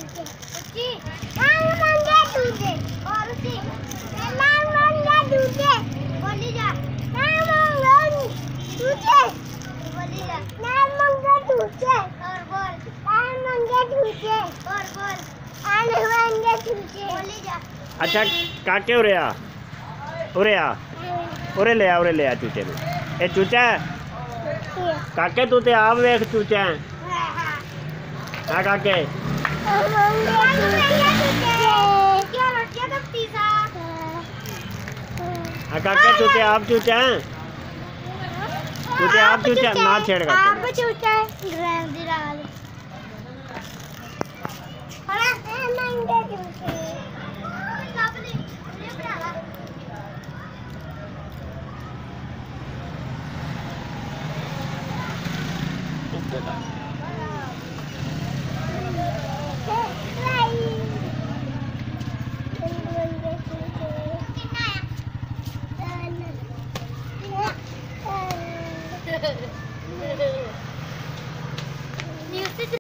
अच्छा काके उरे आ उरे ले आ चूचे में ए चूचा काके तू ते आप वेख चूचा हाँ काके हाँ काके तू ते आप चूचा ना छेड़गा